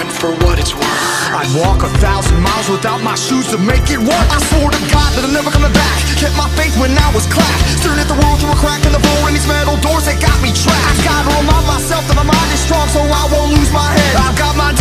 for what it's worth. I'd walk 1,000 miles without my shoes to make it work. I swore to God that I'm never coming back. Kept my faith when I was clapped. Staring at the world through a crack in the floor, and these metal doors that got me trapped. I gotta remind myself that my mind is strong, so I won't lose my head. I've got my